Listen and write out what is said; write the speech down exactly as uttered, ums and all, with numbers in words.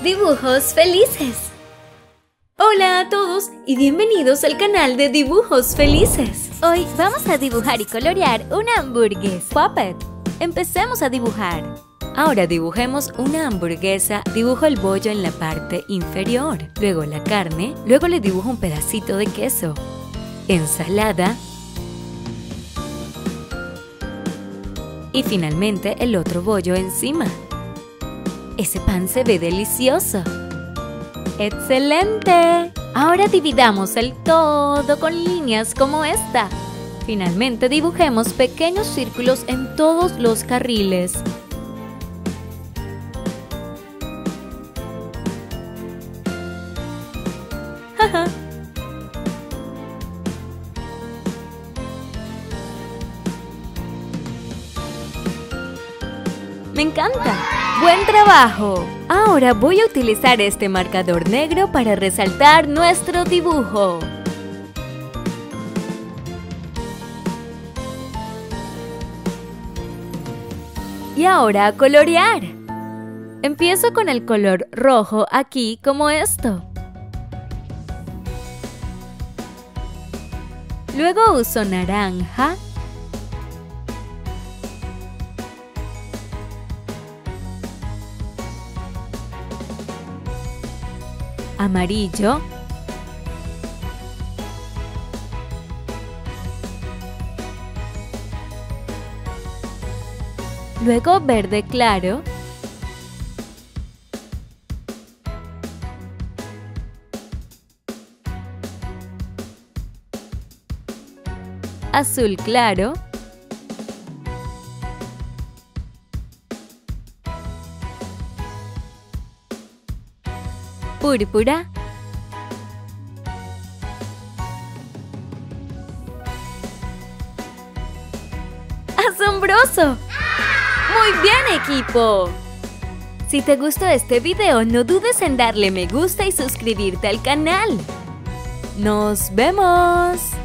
Dibujos felices. Hola a todos y bienvenidos al canal de Dibujos Felices. Hoy vamos a dibujar y colorear una hamburguesa. Puppet. Empecemos a dibujar. Ahora dibujemos una hamburguesa. Dibujo el bollo en la parte inferior, luego la carne, luego le dibujo un pedacito de queso, ensalada y finalmente el otro bollo encima. Ese pan se ve delicioso. ¡Excelente! Ahora dividamos el todo con líneas como esta. Finalmente dibujemos pequeños círculos en todos los carriles. ¡Jaja! ¡Me encanta! ¡Buen trabajo! Ahora voy a utilizar este marcador negro para resaltar nuestro dibujo. Y ahora a colorear. Empiezo con el color rojo aquí como esto. Luego uso naranja. Amarillo. Luego verde claro. Azul claro. Púrpura. ¡Asombroso! ¡Muy bien, equipo! Si te gustó este video, no dudes en darle me gusta y suscribirte al canal. ¡Nos vemos!